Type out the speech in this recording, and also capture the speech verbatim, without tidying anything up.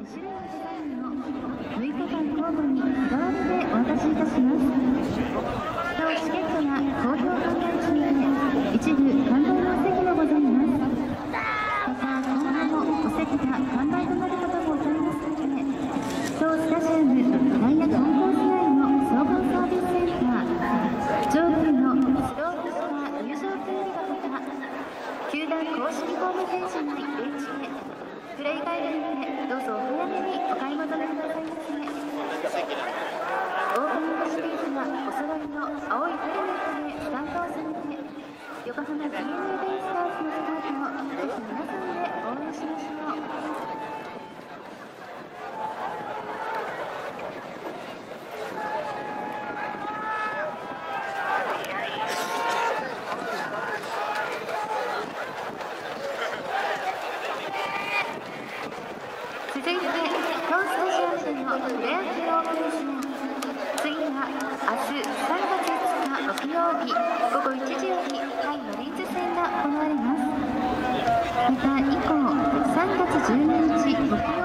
種類のデザインをむいかかん交互に日替わりでお渡しいたします。当チケットが好評販売中で、一部完売のお席もございます。また、今後もお席が完売となることもございますので、当スタジアムダイヤコンコース内の総合サービスセンター、上空のスロープした入場プールのほか、球団公式ホームページ内ベンチで、プレイガイドにてどうぞお早めにお買い求めくださいませ。オープニングシリーズはお揃いの青いヘルメットでスタートをされて、横浜 ディーエヌエー ベイスターズのスタートをぜひ皆さんで応援しましょう。続いて、当スタジアムでのプロ野球オープン戦。次は明日さんがついつか木曜日ごごいちじより対マリーンズ戦が行われます。また以降、さんがつじゅうににち木曜